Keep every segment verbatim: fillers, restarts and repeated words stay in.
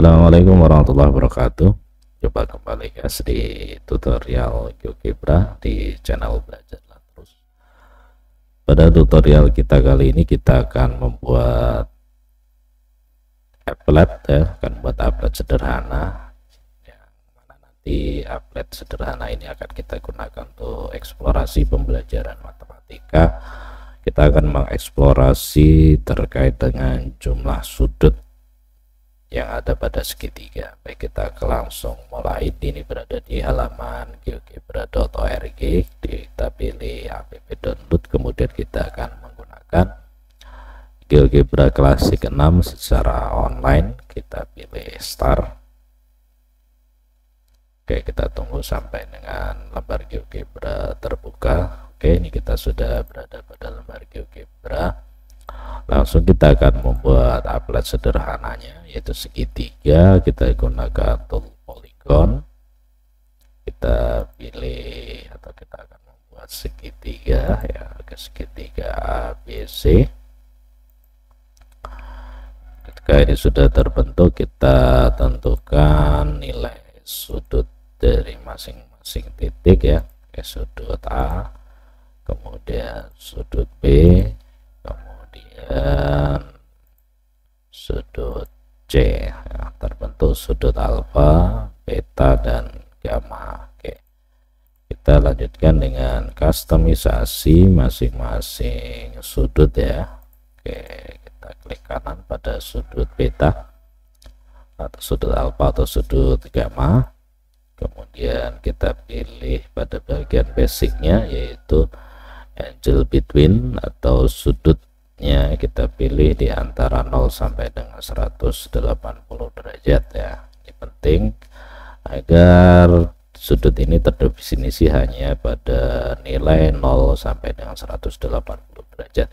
Assalamualaikum warahmatullahi wabarakatuh. Coba kembali guys di tutorial GeoGebra di channel Belajar Terus. Pada tutorial kita kali ini kita akan membuat applet ya, akan buat applet sederhana yang mana nanti applet sederhana ini akan kita gunakan untuk eksplorasi pembelajaran matematika. Kita akan mengeksplorasi terkait dengan jumlah sudut yang ada pada segitiga. Baik, kita langsung mulai. Ini berada di halaman geogebra dot org. Kita pilih app download, kemudian kita akan menggunakan GeoGebra Classic enam secara online. Kita pilih start. Oke, kita tunggu sampai dengan lembar GeoGebra terbuka. Oke, ini kita sudah berada pada lembar GeoGebra. Langsung kita akan membuat applet sederhananya, yaitu segitiga. Kita gunakan tool polygon, kita pilih atau kita akan membuat segitiga ya, ke segitiga A B C. Ketika ini sudah terbentuk, kita tentukan nilai sudut dari masing-masing titik ya. Oke, sudut A, kemudian sudut B, kemudian sudut C ya, terbentuk sudut alfa, beta, dan gamma. Oke, kita lanjutkan dengan customisasi masing-masing sudut ya. Oke, kita klik kanan pada sudut beta atau sudut alfa atau sudut gamma, kemudian kita pilih pada bagian basicnya, yaitu angle between atau sudut kita pilih di antara nol sampai dengan seratus delapan puluh derajat ya. Ini penting agar sudut ini terdefinisi hanya pada nilai nol sampai dengan seratus delapan puluh derajat.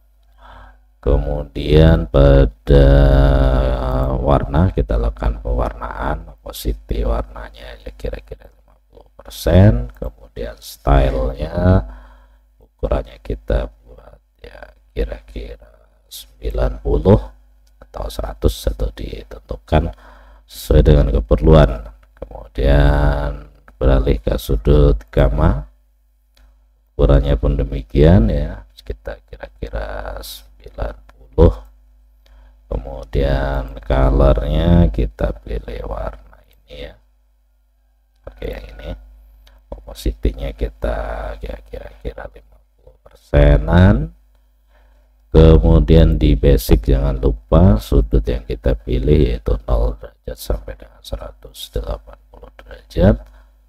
Kemudian pada warna kita lakukan pewarnaan, opacity warnanya ya kira-kira lima puluh persen. Kemudian stylenya, ukurannya kita buat ya kira-kira sembilan puluh atau seratus atau ditentukan sesuai dengan keperluan. Kemudian beralih ke sudut gamma, ukurannya pun demikian ya, kita kira-kira sembilan puluh. Kemudian colornya kita pilih warna ini ya, oke yang ini. Opacity-nya kita ya kira-kira lima puluh persenan. Kemudian di basic jangan lupa sudut yang kita pilih yaitu nol derajat sampai dengan seratus delapan puluh derajat.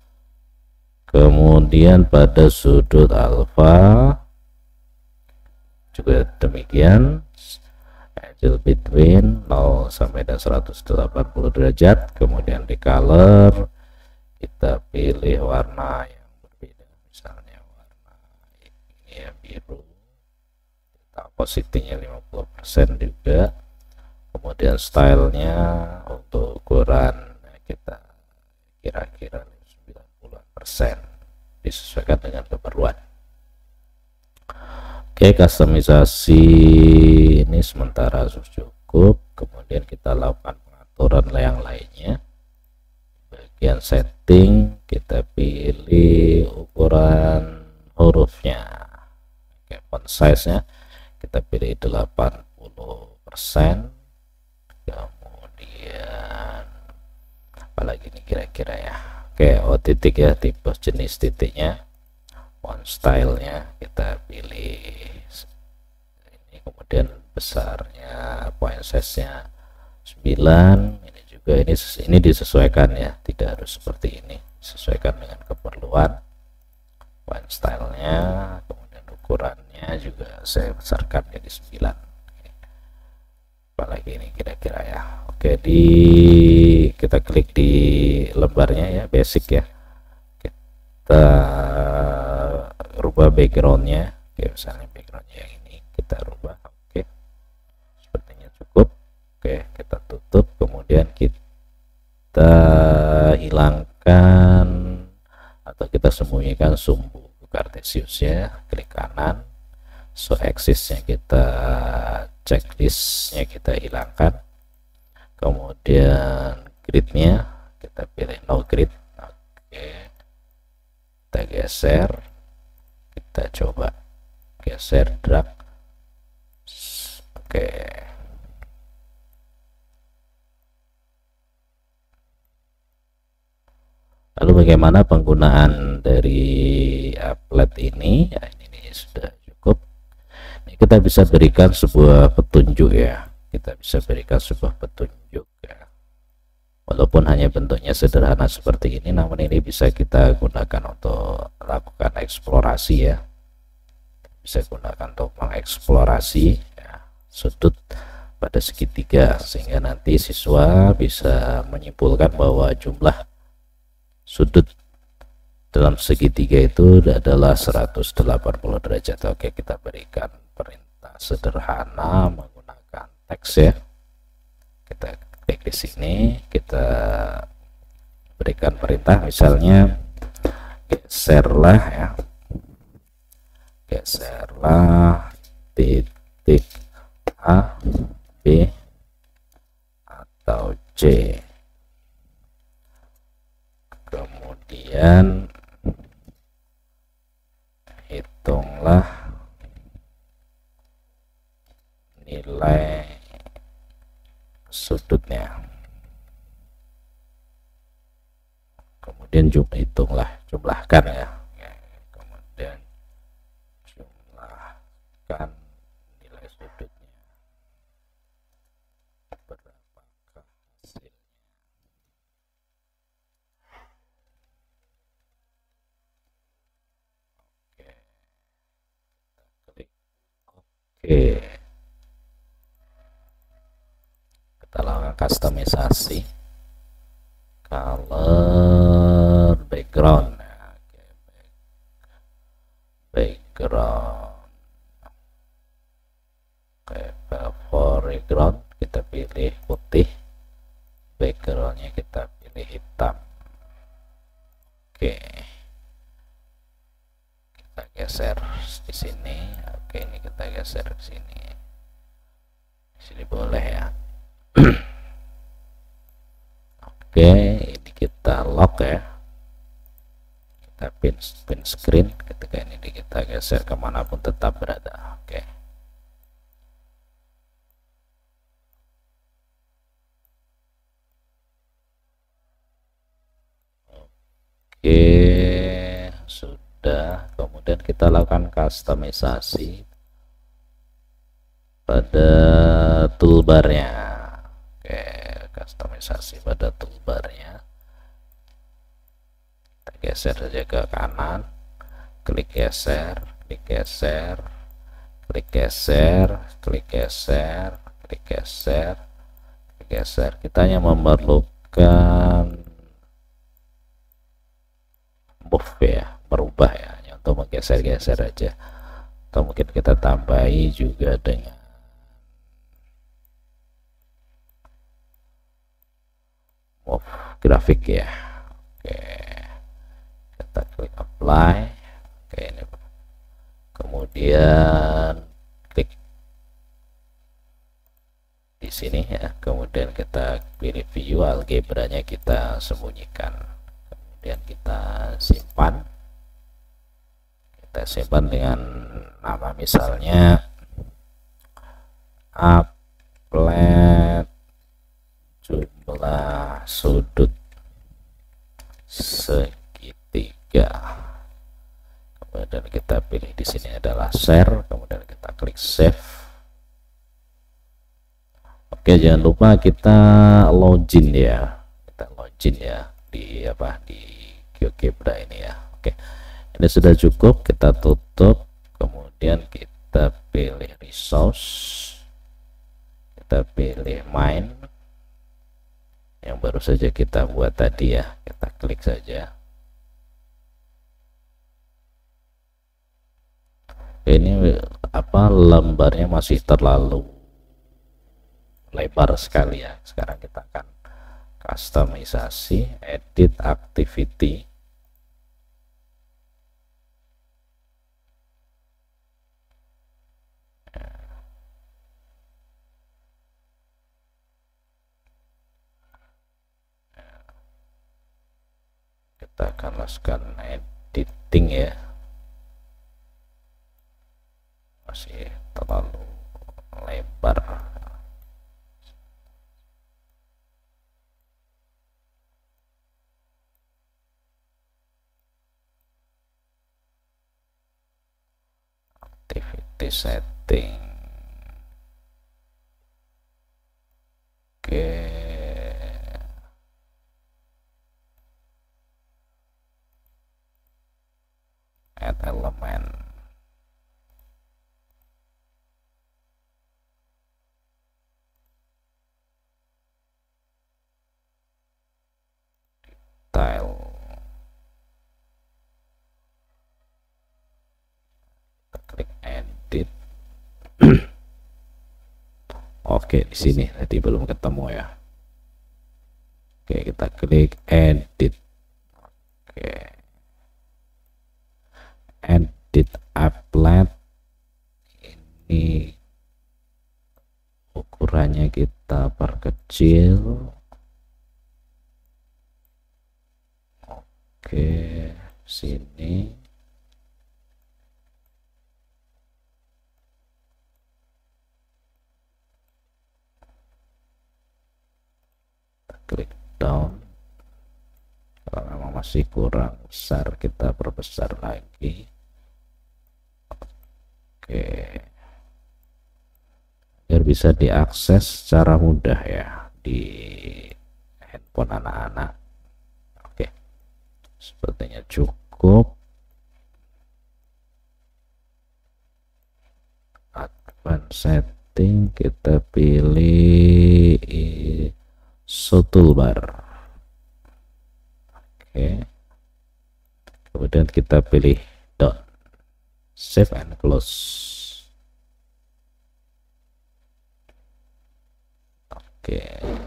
Kemudian pada sudut alfa juga demikian, angle between nol sampai dengan seratus delapan puluh derajat. Kemudian di color kita pilih warna yang berbeda, misalnya warna ini ya, biru. Positinya lima puluh persen juga. Kemudian stylenya untuk ukuran kita kira-kira sembilan puluh persen, disesuaikan dengan keperluan. Oke, customisasi ini sementara cukup. Kemudian kita lakukan pengaturan yang lainnya. Bagian setting kita pilih ukuran hurufnya, oke, font size nya kita pilih delapan puluh persen. Kemudian apalagi ini kira-kira ya, oke, O titik ya, tipe jenis titiknya. Font stylenya kita pilih ini, kemudian besarnya, point size nya sembilan. Ini juga ini ini disesuaikan ya, tidak harus seperti ini, sesuaikan dengan keperluan. Font stylenya, kemudian ukurannya juga saya besarkan jadi sembilan. Apalagi ini kira-kira ya. Oke, di kita klik di lembarnya ya, basic ya, kita rubah backgroundnya. Oke, misalnya backgroundnya yang ini kita rubah. Oke, sepertinya cukup. Oke, kita tutup, kemudian kita hilangkan atau kita sembunyikan sumbu kartesiusnya. Klik kanan, so axisnya kita, checklistnya kita hilangkan. kemudian gridnya kita pilih no grid. Oke, kita geser, kita coba geser drag. Oke, lalu bagaimana penggunaan dari applet ini? Ya, ini, ini sudah cukup. Ini kita bisa berikan sebuah petunjuk ya, kita bisa berikan sebuah petunjuk ya. Walaupun hanya bentuknya sederhana seperti ini, namun ini bisa kita gunakan untuk lakukan eksplorasi ya. Bisa gunakan untuk mengeksplorasi ya, sudut pada segitiga, sehingga nanti siswa bisa menyimpulkan bahwa jumlah sudut dalam segitiga itu adalah seratus delapan puluh derajat. Oke, kita berikan perintah sederhana menggunakan teks ya. Kita klik di sini, kita berikan perintah misalnya geserlah ya, geserlah titik A, B atau C, kemudian hitunglah nilai sudutnya, kemudian jumlah, hitunglah, jumlahkan ya, kemudian jumlahkan nilai sudutnya berapakah hasilnya. Oke, kita klik oke, kita lakukan customisasi color background. Oke, background, oke, foreground kita pilih putih, backgroundnya kita pilih hitam. Oke, kita geser di sini. Oke, ini kita geser ke sini, di sini boleh ya. Oke, ini kita lock ya, kita pin pin screen. Ketika ini kita geser kemanapun tetap berada. Oke, oke sudah. Kemudian kita lakukan customisasi pada toolbarnya. Oke, customisasi pada toolbarnya, kita geser saja ke kanan, klik geser, klik geser, klik geser, klik geser, klik geser, klik geser. Kita hanya memerlukan move ya, merubah ya, hanya untuk menggeser-geser aja, atau mungkin kita tambahi juga dengan move grafik ya. Oke, kita klik apply. Oke, ini kemudian klik di sini ya, kemudian kita pilih view, algebranya kita sembunyikan, kemudian kita simpan. Kita simpan dengan nama misalnya applet jumlah sudut segitiga, kemudian kita pilih di sini adalah share, kemudian kita klik save. Oke, jangan lupa kita login ya, kita login ya di apa di GeoGebra ini ya. Oke, ini sudah cukup, kita tutup, kemudian kita pilih resource, kita pilih mine yang baru saja kita buat tadi ya, kita klik saja. Ini apa, lembarnya masih terlalu lebar sekali ya. Sekarang kita akan customisasi, edit activity. menjelaskan editing ya, masih terlalu lebar. Activity setting, oke, add element, detail, kita klik edit. Oke, di sini tadi belum ketemu ya. Oke, kita klik edit. Oke, edit applet, ini ukurannya kita perkecil. Oke, sini klik down. Kalau memang masih kurang besar, kita perbesar lagi. Oke, biar bisa diakses secara mudah ya di handphone anak-anak. Oke, sepertinya cukup. Advanced setting, kita pilih show toolbar. Oke, kemudian kita pilih dot, save and close. Oke,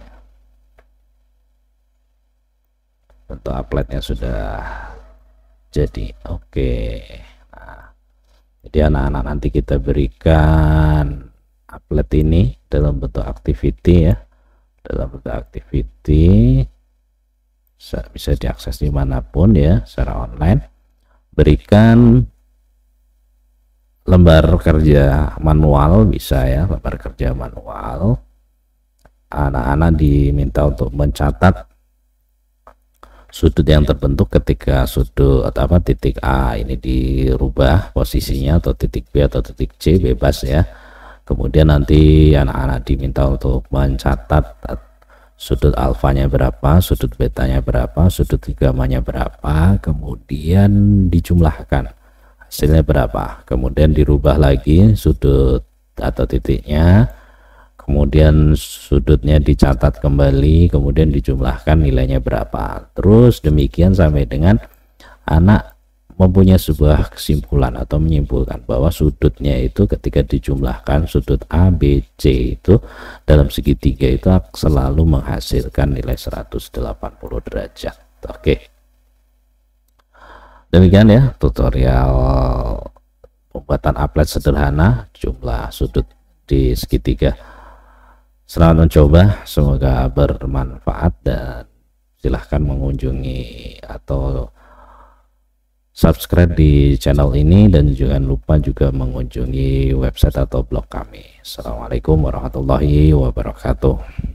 bentuk appletnya sudah jadi. Oke, nah, jadi anak-anak nanti kita berikan applet ini dalam bentuk activity ya, dalam bentuk activity, bisa diakses dimanapun ya secara online. Berikan lembar kerja manual, bisa ya, lembar kerja manual. Anak-anak diminta untuk mencatat sudut yang terbentuk ketika sudut atau apa titik A ini dirubah posisinya, atau titik B atau titik C, bebas ya. Kemudian nanti anak-anak diminta untuk mencatat sudut alfanya berapa, sudut betanya berapa, sudut gamanya berapa, kemudian dijumlahkan hasilnya berapa, kemudian dirubah lagi sudut atau titiknya, kemudian sudutnya dicatat kembali, kemudian dijumlahkan nilainya berapa. Terus demikian sampai dengan anak mempunyai sebuah kesimpulan atau menyimpulkan bahwa sudutnya itu ketika dijumlahkan sudut A, B, C itu dalam segitiga itu selalu menghasilkan nilai seratus delapan puluh derajat. Oke, demikian ya tutorial pembuatan applet sederhana jumlah sudut di segitiga. Selamat mencoba, semoga bermanfaat, dan silahkan mengunjungi atau subscribe di channel ini, dan jangan lupa juga mengunjungi website atau blog kami. Assalamualaikum warahmatullahi wabarakatuh.